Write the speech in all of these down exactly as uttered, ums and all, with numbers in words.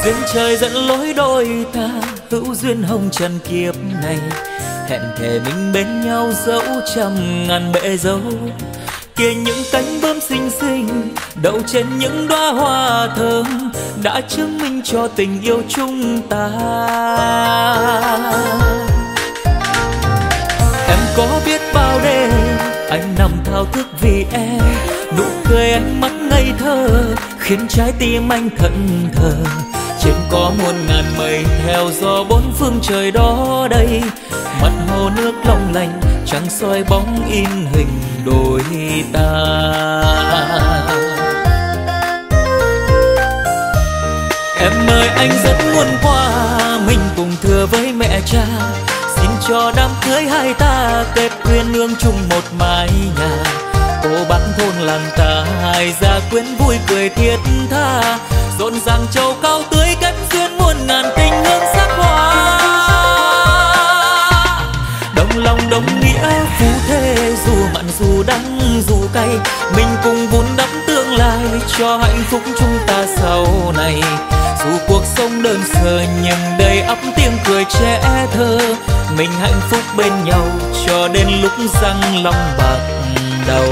duyên trời dẫn lối đôi ta, hữu duyên hồng trần kiếp này. Hẹn thề mình bên nhau dẫu trăm ngàn bể dâu. Kia những cánh bướm xinh xinh đậu trên những đóa hoa thơm, đã chứng minh cho tình yêu chúng ta. Em có biết bao đêm anh nằm thao thức vì em, nụ cười ánh mắt ngây thơ khiến trái tim anh thẫn thờ. Trên có muôn ngàn mây theo gió bốn phương trời đó đây, mặt hồ nước long lanh trăng soi bóng in hình đôi ta. Em ơi anh rất muốn qua mình cùng thưa với mẹ cha, xin cho đám cưới hai ta kết uyên ương chung một mái nhà. Cô bác thôn làng ta hai gia quyến vui cười thiết tha, rộn ràng châu cao tưới kết duyên muôn ngàn tình hương sắc hoa. Đồng lòng đồng nghĩa phú thế, dù mặn dù đắng dù cay, mình cùng vun đắp tương lai cho hạnh phúc chúng ta sau này. Dù cuộc sống đơn sơ nhưng đầy ắp tiếng cười trẻ thơ, mình hạnh phúc bên nhau cho đến lúc răng long bạc đầu.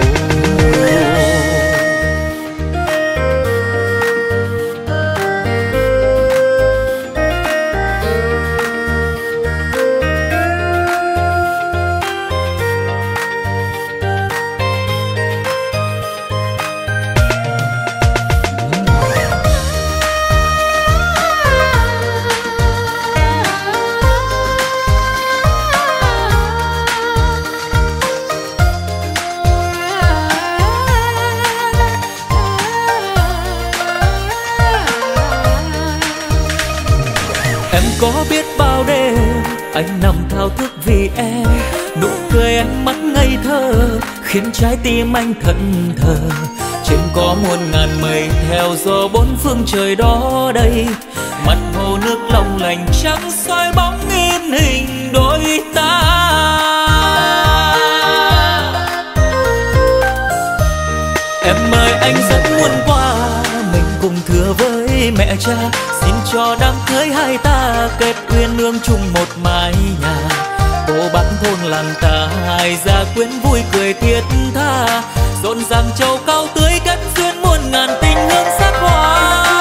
Có biết bao đêm anh nằm thao thức vì em, nụ cười ánh mắt ngây thơ khiến trái tim anh thẫn thờ. Trên có muôn ngàn mây theo gió bốn phương trời đó đây, mặt hồ nước long lanh trắng soi bóng in hình đôi ta. Em ơi anh rất muốn qua mình cùng thưa với mẹ cha, xin cho đám cưới hai ta kết uyên ương chung một mái nhà. Cô bác thôn làng ta hai gia quyến vui cười thiết tha, rộn ràng châu cao tưới kết duyên muôn ngàn tình hương sắc hoa.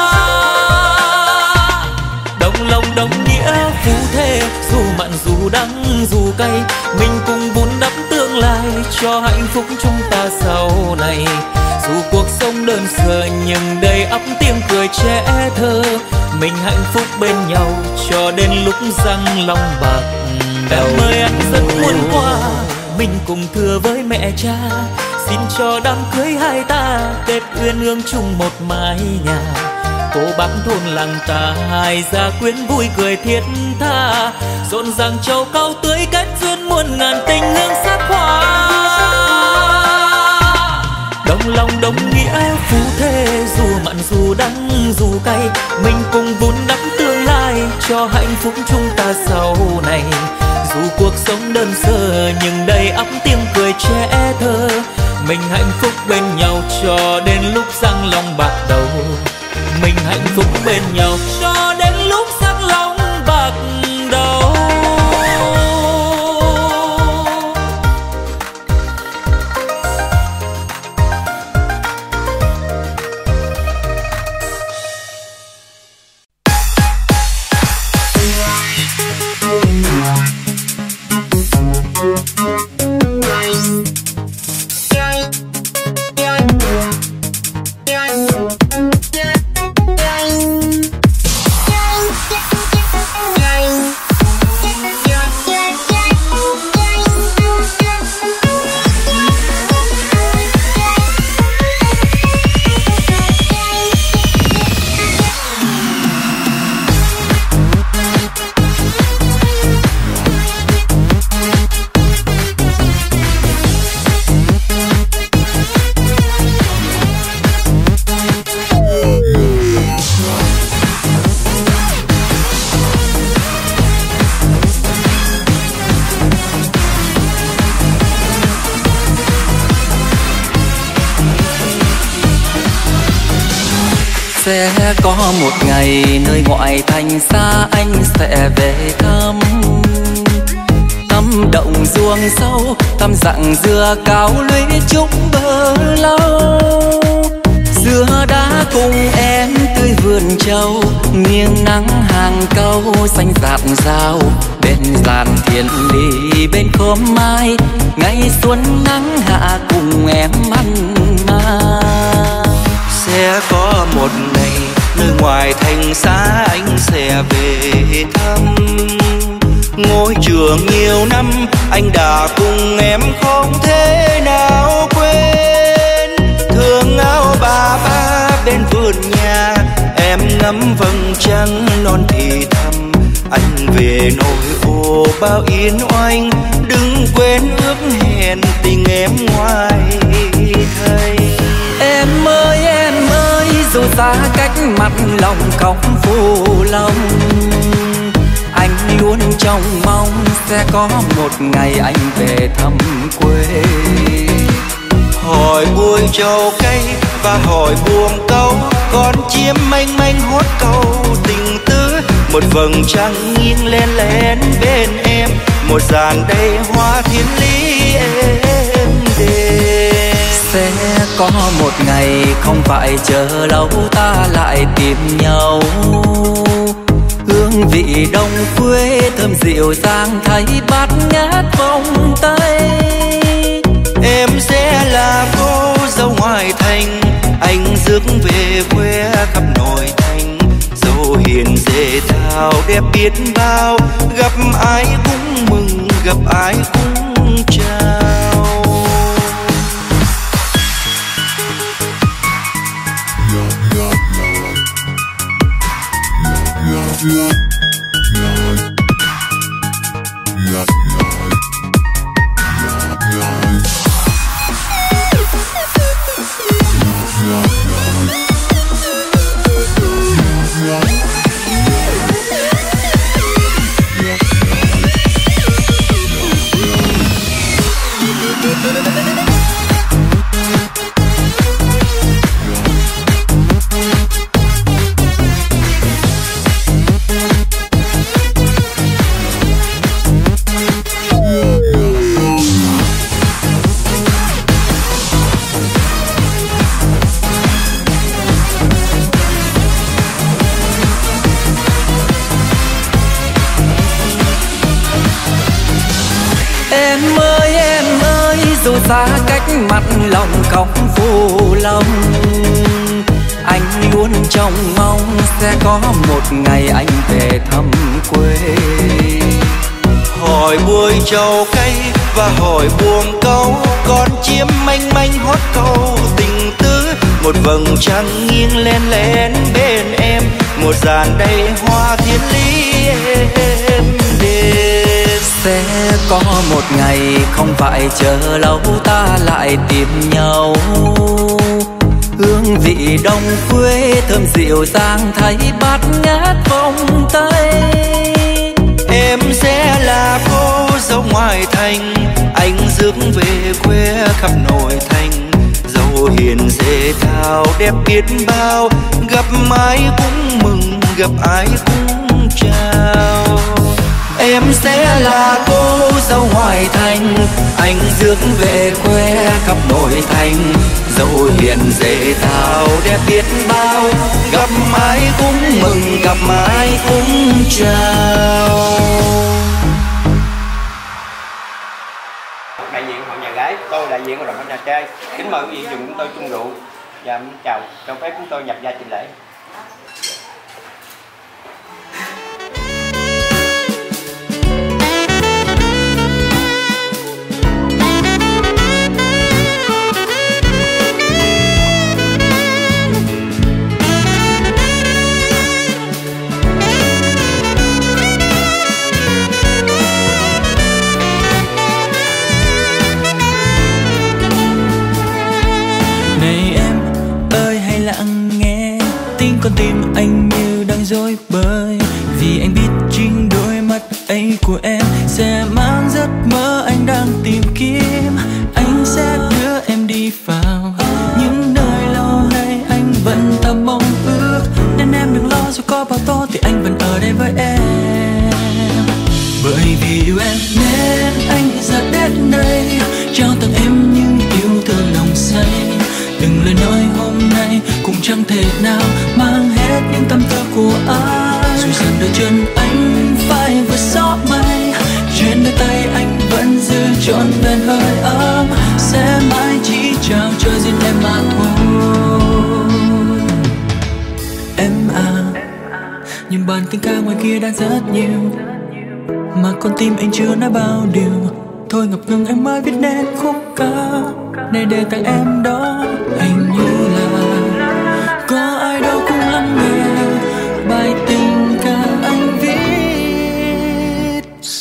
Đồng lòng đồng nghĩa phú thế, dù mặn dù đắng dù cay, mình cùng vun đắp tương lai cho hạnh phúc chúng ta sau này. Dù cuộc sống đơn sơ nhưng đầy ắp tiếng cười trẻ thơ, mình hạnh phúc bên nhau cho đến lúc răng long bạc đầu. Em ơi anh rất muốn qua mình cùng thưa với mẹ cha, xin cho đám cưới hai ta kết uyên ương chung một mái nhà. Cô bác thôn làng ta hai gia quyến vui cười thiết tha, rộn ràng châu cao tưới kết duyên muôn ngàn tình hương sắc hoa. Đồng lòng đồng nghĩa phú thế, dù mặn dù đắng dù cay, mình cùng vun đắp tương lai cho hạnh phúc chúng ta sau này. Dù cuộc sống đơn sơ nhưng đầy ắp tiếng cười trẻ thơ, mình hạnh phúc bên nhau cho đến lúc răng long bạc đầu. Mình hạnh phúc bên nhau cho đến lúc răng long bạc đầu. Sẽ có một ngày nơi ngoại thành xa anh sẽ về thăm, thăm động ruộng sâu, thăm dặng dừa cao lũy trúc bờ lâu. Dừa đã cùng em tươi vườn trâu, nghiêng nắng hàng câu xanh rạt rào. Bên giàn thiên lý bên khóm mai, ngày xuân nắng hạ cùng em ăn mai. Sẽ có một ngày nơi ngoài thành xa anh sẽ về thăm, ngôi trường nhiều năm anh đã cùng em không thể nào quên. Thương áo bà ba bên vườn nhà, em ngắm vầng trăng non thì thầm. Anh về nỗi ô bao yên oanh, đừng quên ước hẹn tình em ngoài thầy. Em ơi em ơi, dù xa cách mặt lòng không phụ lòng, anh luôn trông mong sẽ có một ngày anh về thăm quê. Hỏi bụi trầu cây và hỏi buông câu, con chim mênh mênh hót câu tình tứ. Một vầng trăng nghiêng lên lén bên em, một dàn đầy hoa thiên lý êm đềm. Sẽ có một ngày không phải chờ lâu ta lại tìm nhau, hương vị đông quê thơm dịu dàng thấy bát ngát vòng tay. Em sẽ là cô dâu ngoại thành, anh rước về quê khắp nội thành. Dâu hiền dễ thao đẹp biết bao, gặp ai cũng mừng gặp ai cũng chào. Em ơi em ơi, dù xa cách mặt lòng không phụ lòng, anh luôn trông mong sẽ có một ngày anh về thăm quê. Hỏi bụi trầu cây và hỏi buông câu, con chim mênh mênh hót câu tình tứ. Một vầng trăng nghiêng lên lén bên em, một dàn đầy hoa thiên lý êm đềm. Sẽ có một ngày không phải chờ lâu ta lại tìm nhau, hương vị đông quê thơm dịu dàng thấy bát ngát vòng tay. Em sẽ là cô dâu ngoại thành, anh rước về quê khắp nội thành. Dâu hiền dễ thao đẹp biết bao, gặp ai cũng mừng gặp ai cũng chào. Em sẽ là cô dâu ngoại thành, anh rước về quê khắp nội thành. Dâu hiền dễ thao đẹp biết bao, gặp ai cũng mừng gặp ai cũng chào. Đại diện hội nhà gái, tôi đại diện hội đồng nhà trai, kính mời quý vị dùng chúng tôi chung rượu và chào, cho phép chúng tôi nhập gia trình lễ. Con tim anh như đang rối bời, vì anh biết chính đôi mắt ấy của em sẽ mang giấc mơ anh đang tìm kiếm. Anh sẽ đưa em đi vào những nơi lâu nay anh vẫn thầm mong ước, Từng lời nói hôm nay cũng chẳng thể nào mang hết những tâm tư của anh. Dù rằng đôi chân anh phải vượt gió mây, trên đôi tay anh vẫn giữ trọn vẹn hơi ấm. Sẽ mãi chỉ trao cho riêng em mà thôi. Em à, nhưng bản tình ca ngoài kia đã rất nhiều, mà con tim anh chưa nói bao điều. Thôi ngập ngừng em mới viết nên khúc ca này để tặng em đó. Hình như là có ai đâu cũng lắng nghe bài tình ca anh viết.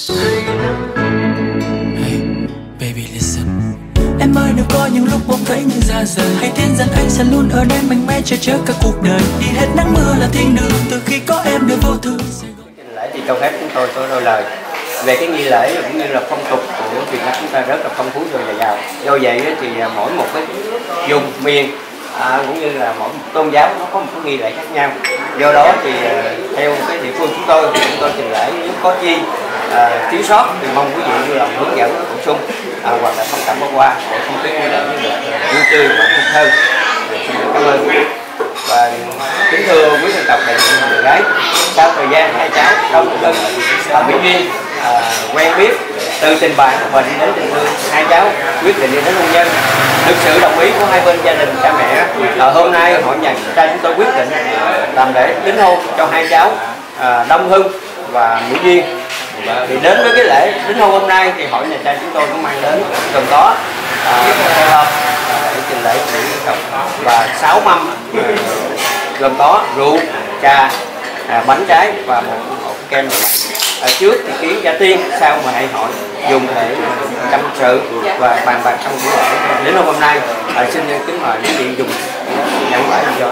Hey, baby listen. Em ơi đừng có những lúc bỗng thấy như ra rời, hãy tin rằng anh sẽ luôn ở đây mạnh mẽ che chở cả cuộc đời. Đi hết nắng mưa là thiên đường, từ khi có em đời vô thường. Lễ thì cho phép chúng tôi có đôi lời về cái nghi lễ cũng như là phong tục của Việt Nam chúng ta rất là phong phú rồi và giàu. Do vậy thì mỗi một cái vùng miền à, cũng như là mỗi một tôn giáo nó có một cái nghi lễ khác nhau. Do đó thì theo cái địa phương chúng tôi thì chúng tôi trình lễ nếu có chi à, thiếu sót thì mong quý vị như là hướng dẫn bổ sung à, hoặc là thông cảm bỏ qua để không khí nghi lễ như là vui tươi và thích hơn. Xin được cảm ơn. Và kính thưa quý dân tộc đại diện người gái, sau thời gian hai cháu đông thân ở Mỹ Duyên à, quen biết từ tình bạn của mình đến tình thương, hai cháu quyết định đi đến hôn nhân. Được sự đồng ý của hai bên gia đình cha mẹ, à, hôm nay hội nhà trai chúng tôi quyết định làm lễ đính hôn cho hai cháu à, Đông Hưng và Mỹ Duyên. Thì đến với cái lễ đính hôn hôm nay thì hội nhà trai chúng tôi cũng mang đến gồm có à, một hộp để trình lễ của dân tộc và sáu mâm à, gồm có rượu, trà, à, bánh trái và một hộp kem. Ở trước thì kiến gia tiên, sau mà hãy hội dùng để tâm sự và bàn bạc trong buổi lễ đến hôm nay. À, xin kính mời quý vị dùng nhận phải do.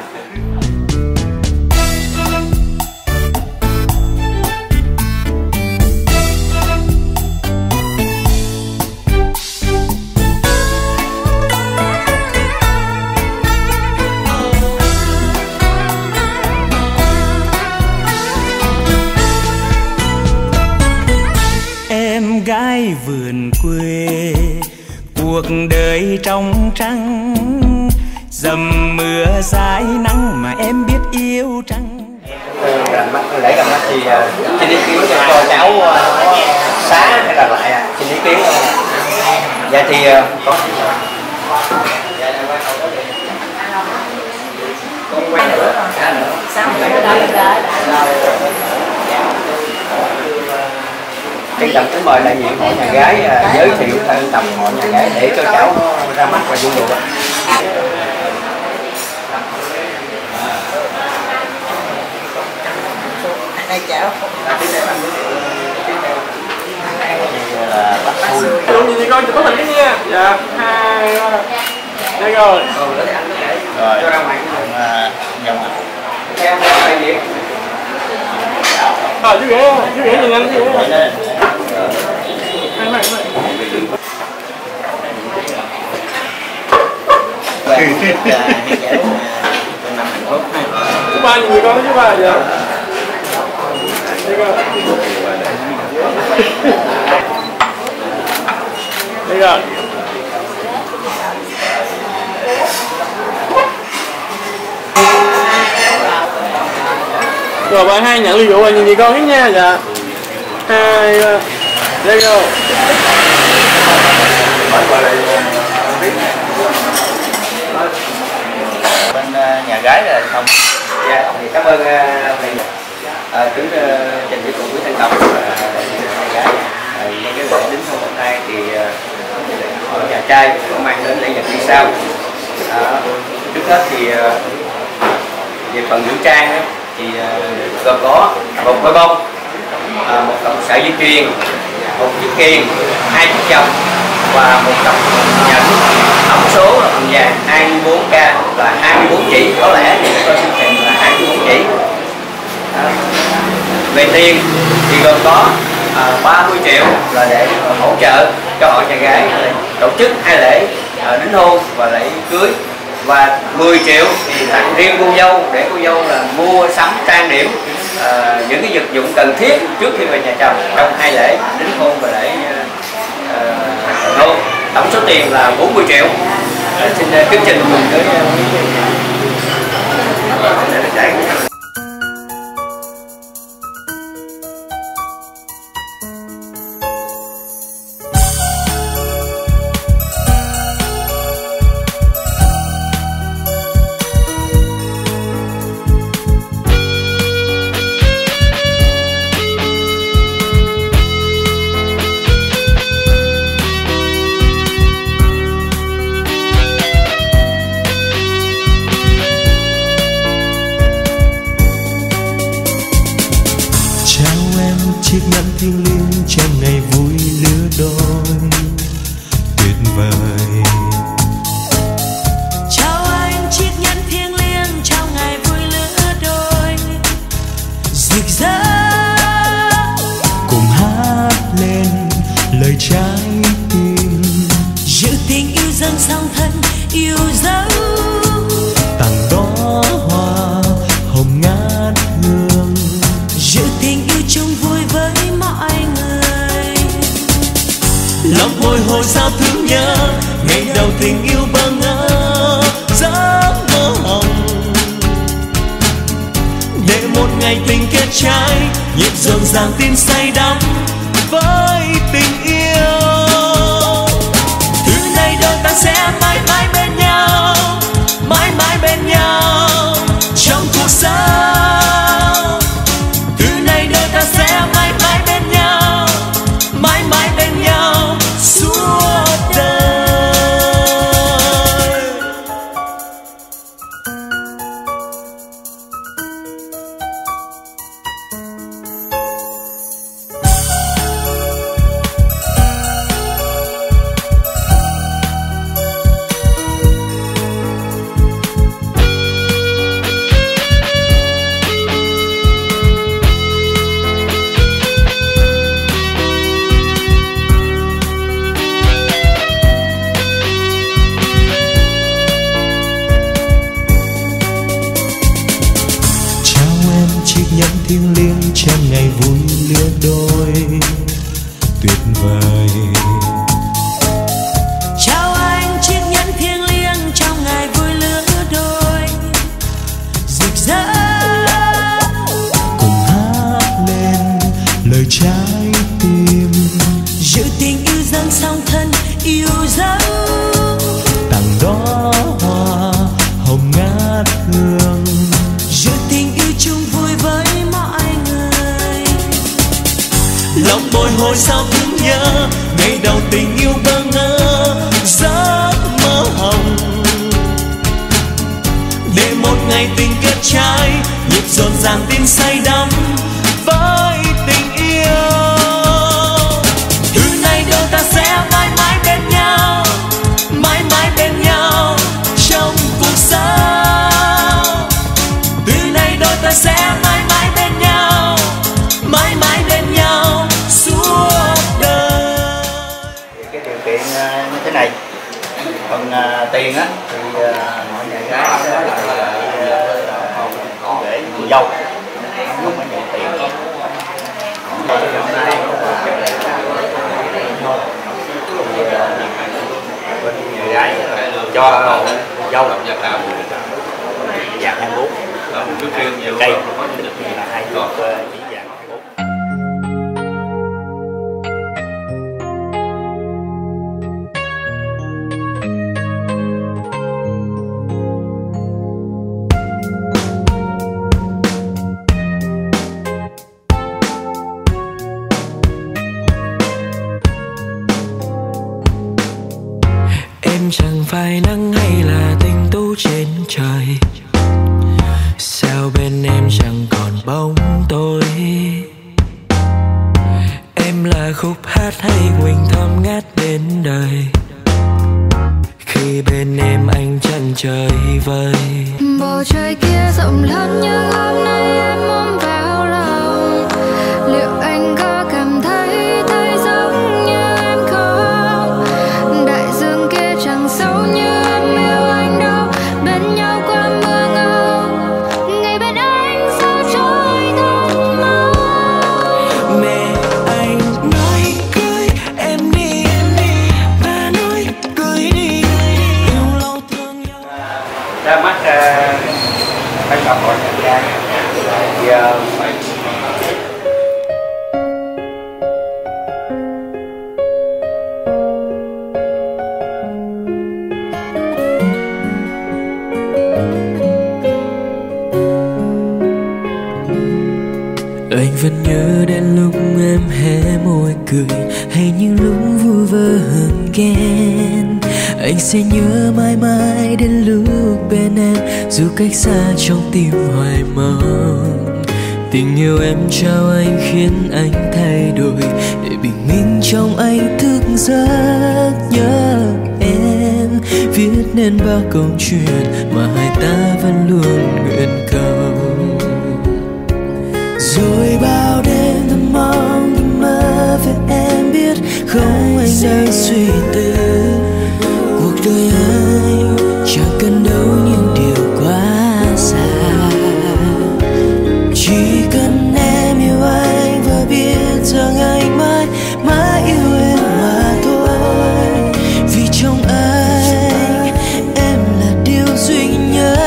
Gái vườn quê cuộc đời trong trắng, dầm mưa dài nắng mà em biết yêu trăng. Lễ gặp mắt thì xin ý kiến cho cháu có xá hay là lại à? Xin ý kiến. Dạ thì có con quen nữa. Sao phải trân trọng kính mời đại diện hội nhà gái uh, giới thiệu thân tộc hội nhà gái để cho cháu ra mắt và dung được. Đây cháu. Là Bác Xuân. Luôn nhìn con chụp hình nha. Dạ. Hai. Đây rồi. Rồi. Cho ra ngoài dòng ạ. Theo đại diện. Ờ, chú ghế, chú ghế nhìn anh, chú ghế. Hai mày, mày. Chú ba nhìn người con chú ba giờ. Đây rồi. Đây rồi. Rồi bạn hai nhận ly rượu rồi nhìn gì con hết nha. Dạ. Hai. Đây rồi. Bên nhà gái là xong. Dạ, thì cảm ơn thầy. À, kính trình với cùng quý thân tộc nhà gái. Nhân cái lễ đính hôn hôm nay thì ở nhà trai có mang đến lễ vật như sau. À, trước hết thì về phần nữ trang ấy, thì gồm có một phôi bông, à, một cọng sợi dây chuyền, một chiếc kiềng, hai chiếc vòng và một cặp nhẫn tổng số là bằng vàng hai mươi bốn ca và hai mươi bốn chỉ, có lẽ thì tôi xin phép là hai mươi bốn chỉ. À, về tiền thì gồm có à, ba mươi triệu là để hỗ trợ cho hội nhà gái tổ chức hai lễ à, đính hôn và lễ cưới, và mười triệu thì tặng riêng cô dâu để cô dâu là mua sắm trang điểm à, những cái vật dụng cần thiết trước khi về nhà chồng trong hai lễ đính hôn và lễ uh, hôn. Tổng số tiền là bốn mươi triệu. Xin thuyết trình cùng tới chiếc nhẫn thiêng liêng trong ngày vui lứa đôi tuyệt vời. Chào anh chiếc nhẫn thiêng liêng trong ngày vui lứa đôi rực rỡ. Cùng hát lên lời trái tim, giữ tình yêu dâng song thân yêu dấu. tặng đó hoa hồng ngát hương, giữ tình yêu chung vui với mọi người. lòng bồi hồi sao thương nhớ ngày đầu tình yêu bơ ngỡ giấc mơ hồng. Để một ngày tình kết trái nhịp rộn ràng tim say đắm với tình yêu. Từ nay đôi ta sẽ mãi mãi bên nhau, mãi mãi bên nhau trong cuộc sống. Từ nay đôi ta sẽ mãi mãi bên nhau, mãi mãi bên nhau suốt đời. Chiếc nhẫn thiêng liêng trong ngày vui lứa đôi tuyệt vời. Chào anh chiếc nhẫn thiêng liêng trong ngày vui lứa đôi rực rỡ. Cùng hát lên lời trái tim, giữ tình yêu dâng song thân yêu dấu. tặng đó hoa hồng ngát hương, giữ tình yêu chung vui với mọi người. lòng bồi hồi sao thương nhớ ngày đầu tình yêu bơ ngỡ giấc mơ hồng. Để một ngày tình kết trái nhịp rộn ràng tim say đắm với tình yêu. Từ nay đôi ta sẽ mãi mãi bên nhau, mãi mãi bên nhau trong cuộc sống. Từ nay đôi ta sẽ mãi mãi bên nhau, mãi mãi bên nhau suốt đời. Cái điều kiện uh, như thế này. Còn uh, tiền á thì uh, mọi nhà gái sẽ lại uh, để người dâu, không phải nhận tiền. Còn hôm nay thì uh, bên nhà gái cho dâu dạng hai bốn cây là hai chục chỉ dạng hai bốn. Em chẳng phải nắng hay là tinh tú trên trời, sao bên em chẳng còn bóng tôi. Em là khúc hát hay quỳnh thơm ngát bên đời, khi bên em anh chẳng trời vơi. Bầu trời kia rộng lớn nhưng hôm nay em ôm vào lòng. Liệu anh có cảm thấy thấy giống như em không? Đại dương kia chẳng sâu như em yêu anh đâu. Bên nhau qua mưa ngâu, ngày bên anh sao trôi thật mau. Mẹ anh nói cưới em đi, và nói cưới đi. Yêu lâu phải chọn hội nhà trai thì phải anh vẫn nhớ đến lúc em hé môi cười, hay những lúc vui vơ hờn ghen. Anh sẽ nhớ mãi mãi đến lúc bên em, dù cách xa trong tim hoài mong. Tình yêu em trao anh khiến anh thay đổi, để bình minh trong anh thức giấc nhớ em. Viết nên bao câu chuyện mà hai ta vẫn luôn nguyện cầu. Rồi bao đêm thầm mong thầm mơ về em, biết không anh đang suy tư. Cuộc đời anh chẳng cần đâu những điều quá xa, chỉ cần em yêu anh và biết rằng anh mãi mãi yêu em mà thôi. Vì trong anh em là điều duy nhất,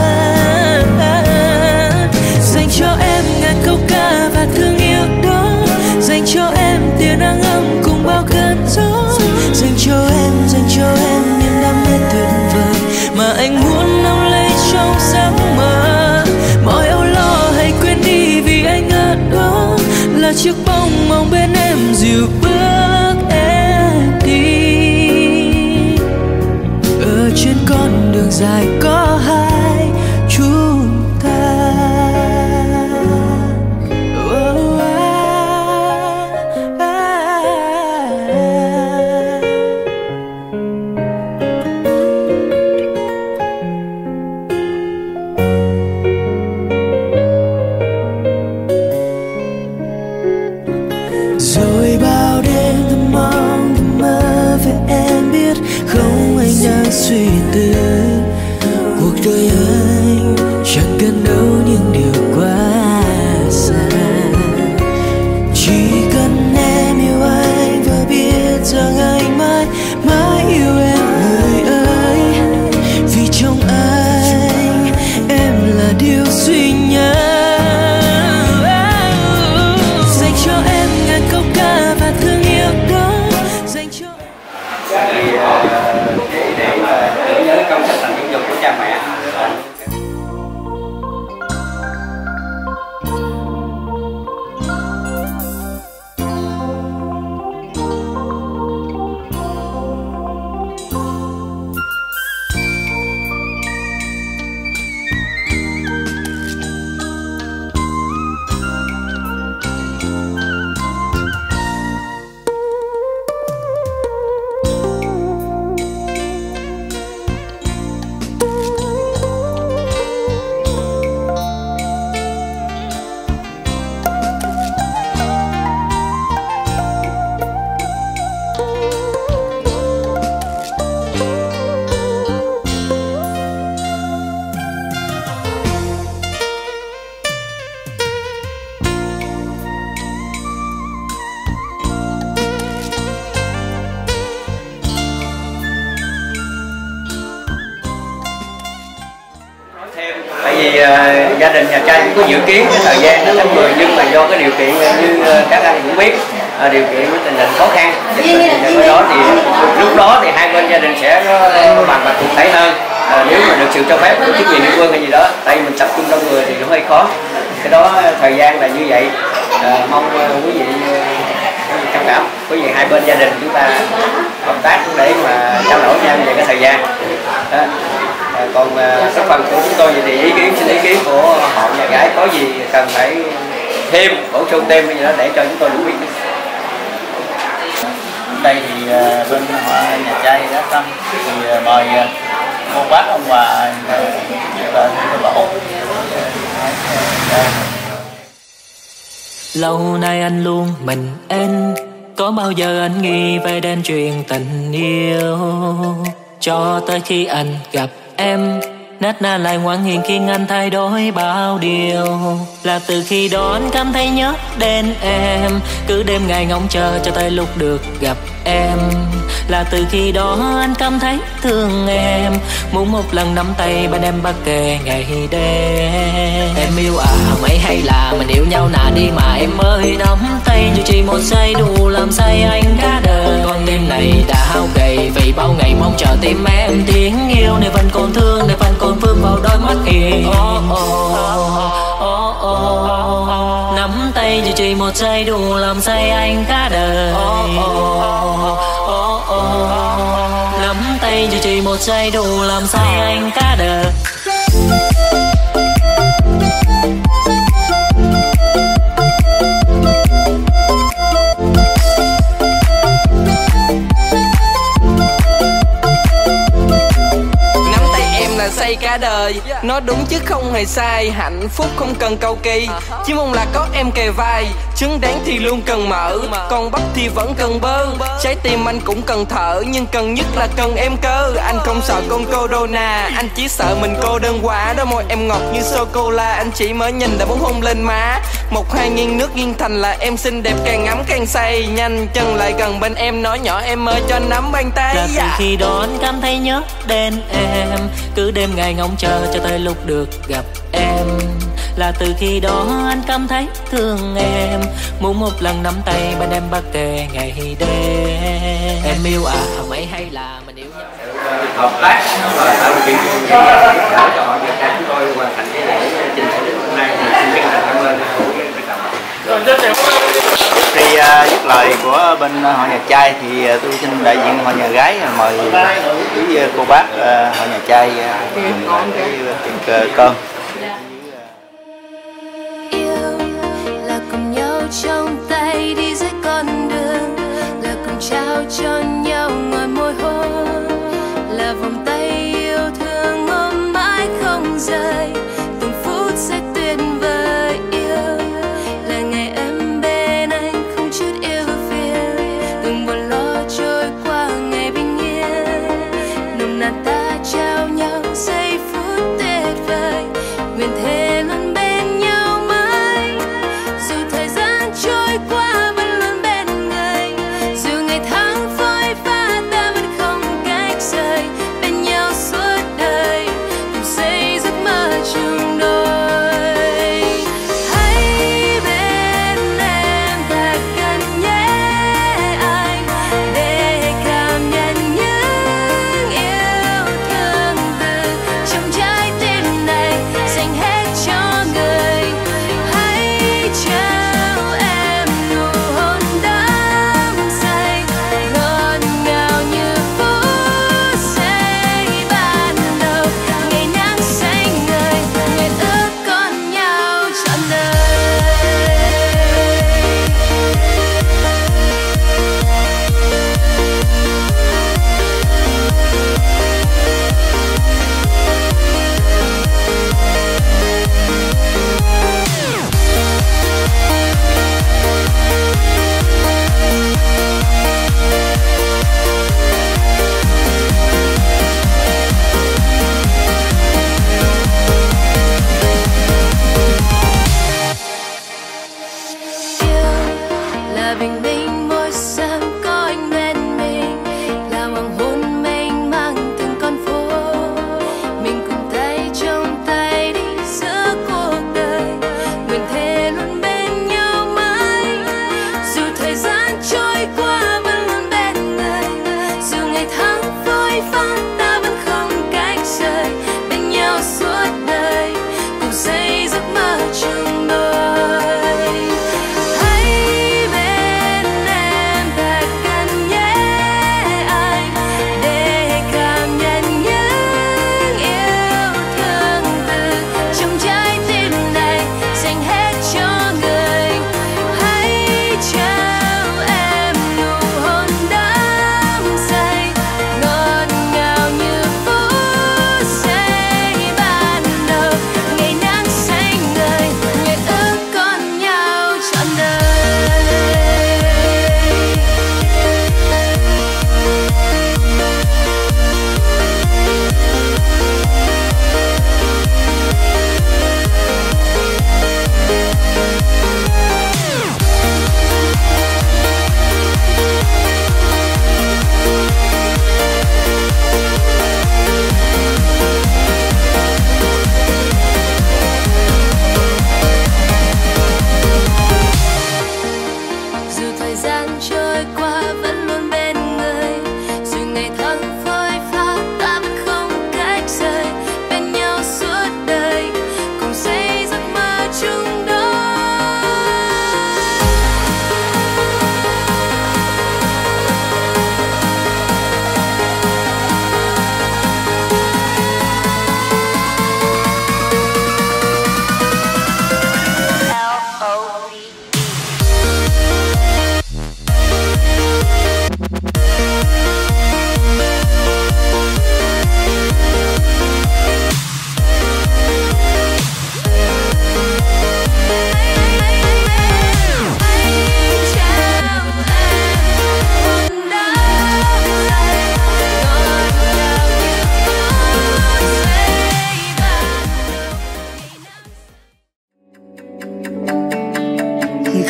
dành cho em ngàn câu ca và thương yêu đó, dành cho em tia nắng ấm cùng bao cơn gió, dành cho em, dành cho em niềm đam mê tuyệt vời mà anh muốn nắm lấy trong giấc mơ. Mọi âu lo hãy quên đi vì anh ở đó, là chiếc bóng mong bên em dìu bước em đi. Ở trên con đường dài có hai chúng ta. Rồi bao đêm thầm mong thầm mơ về em, biết không anh đang suy tư. Cuộc đời anh chẳng cần đâu những điều quá xa, chỉ cần em yêu anh và biết rằng anh mãi mãi yêu em người ơi. Vì trong anh em là điều duy nhất, dành cho em ngàn câu ca và thương yêu đó, dành cho thì để mà tưởng nhớ công sức thành giáo dục của cha mẹ. Tại vì uh, gia đình nhà trai cũng có dự kiến cái thời gian là tháng mười, nhưng mà do cái điều kiện như uh, các anh cũng biết, uh, điều kiện tình hình khó khăn, do đó thì lúc đó thì hai bên gia đình sẽ có bàn bạc cụ thể hơn. Uh, nếu mà được sự cho phép của chính quyền địa phương hay gì đó, tại vì mình tập trung đông người thì cũng hơi khó. Cái đó thời gian là như vậy. Uh, mong uh, quý vị uh, thông cảm, quý vị hai bên gia đình chúng ta hợp tác để mà trao đổi nhau về cái thời gian. Uh, Còn uh, cái phần của chúng tôi thì ý kiến xin ý kiến của họ nhà gái có gì cần phải thêm, bổ sung thêm cái gì đó để cho chúng tôi được biết. Đây thì uh, bên họ nhà trai đã tâm thì uh, mời uh, cô bác ông bà lên cái bộ. Lâu nay anh luôn mình em, có bao giờ anh nghĩ về đến chuyện tình yêu, cho tới khi anh gặp em, nết na lại ngoan hiền khiến anh thay đổi bao điều. Là từ khi đó anh cảm thấy nhớ đến em, cứ đêm ngày ngóng chờ cho tới lúc được gặp em. Là từ khi đó anh cảm thấy thương em, muốn một lần nắm tay bên em bất kể ngày đêm. Em yêu à mấy hay là mình yêu nhau nà đi mà em ơi, nắm tay dù chỉ một giây đủ làm say anh cả đời. Con tim này đã hao gầy vì bao ngày mong chờ tim em, tiếng yêu này vẫn còn thương, này vẫn còn vương vào đôi mắt hiền. Oh, oh, oh, oh, oh. Nắm tay dù chỉ một giây đủ làm say anh cả đời. Oh, oh, oh, oh. Nắm tay dù chỉ một giây đủ làm say anh cả đời. Say cả đời, nó đúng chứ không hề sai. Hạnh phúc không cần cầu kỳ, chỉ mong là có em kề vai. Trứng đáng thì luôn cần mỡ, còn bắp thì vẫn cần bơ. Trái tim anh cũng cần thở, nhưng cần nhất là cần em cơ. Anh không sợ con cô đô na, anh chỉ sợ mình cô đơn quá. Đôi môi em ngọt như sô-cô-la, anh chỉ mới nhìn đã muốn hôn lên má. Một hai nghiêng nước nghiêng thành là em xinh đẹp càng ngắm càng say. Nhanh chân lại gần bên em nói nhỏ em ơi cho nắm bàn tay. Là từ khi đó anh cảm thấy nhớ đến em, cứ đêm ngày ngóng chờ cho tới lúc được gặp em. Là từ khi đó anh cảm thấy thương em, muốn một lần nắm tay bên em bất kể ngày đêm. Em yêu à mấy hay là mình yêu nhau. Hợp tác và tạo điều kiện để cho họ Nhật Trang chúng tôi hoàn thành cái lễ trình thể đến hôm nay. Xin chân thành cảm ơn. Khi uh, dứt lời của bên họ nhà trai thì uh, tôi xin đại diện họ nhà gái uh, mời quý uh, cô bác uh, họ nhà trai uh, dùng cái tiền cơm. Yêu là cùng nhau trong tay đi dưới con đường, là cùng trao cho nhau ngọt môi hôn, là vòng tay yêu thương ôm mãi không rời, từng phút sẽ tuyệt vời. Yêu là ngày em bên anh không chút yêu phiền, từng buồn lo trôi qua ngày bình yên, nồng nàn ta trao nhau giây phút tuyệt vời.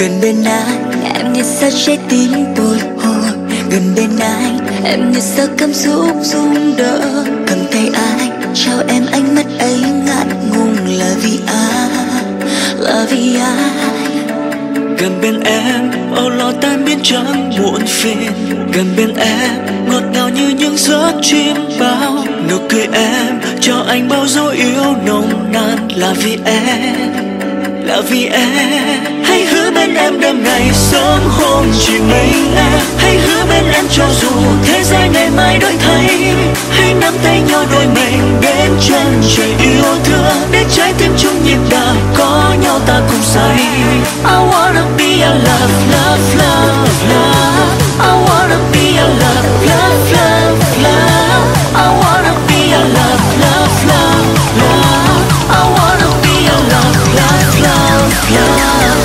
Gần bên anh em như sao trái tim bồi hồi, gần bên anh em như sao cảm xúc rung động. Cầm tay anh trao em ánh mắt ấy ngại ngùng là vì ai, là vì ai. Gần bên em âu lo tan biến chẳng muộn phiền, gần bên em ngọt ngào như những giấc chim bao. Nụ cười em cho anh bao dấu yêu nồng nàn là vì em, là vì em. Hãy hứa bên em đêm ngày sớm hôm chỉ mình em, hãy hứa bên em cho dù thế giới ngày mai đổi thay. Hãy nắm tay nhau đôi mình đến chân trời yêu thương, để trái tim chung nhịp đập có nhau ta cùng say. I wanna be a love, love, love, love. I wanna be a love, love, love, love. I wanna be a love, love, love, love. I wanna be a love, love, love, love.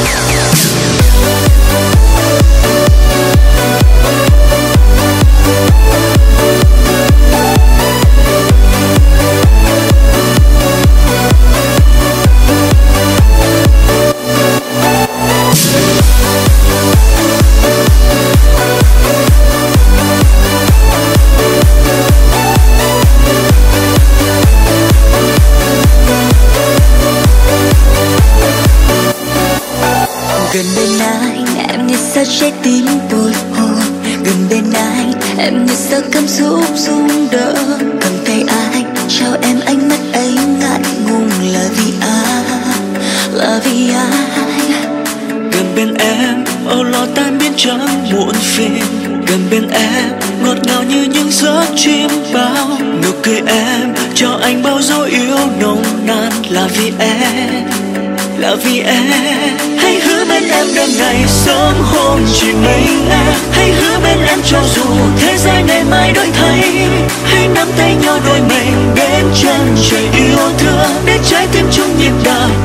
Gần bên anh em như sao trái tim bồi hồi, gần bên anh em như sao cảm xúc rung động. Cầm tay anh trao em ánh mắt ấy ngại ngùng là vì ai, là vì ai. Gần bên em âu lo tan biến chẳng muộn phiền, gần bên em ngọt ngào như những giấc chim bao. Nụ cười em cho anh bao dấu yêu nồng nàn là vì em, là vì em. Hãy hứa bên em đêm ngày sớm hôm chỉ mình em, hãy hứa bên em cho dù thế giới ngày mai đổi thay. Hãy nắm tay nhau đôi mình đến chân trời yêu thương, để trái tim chung nhịp đập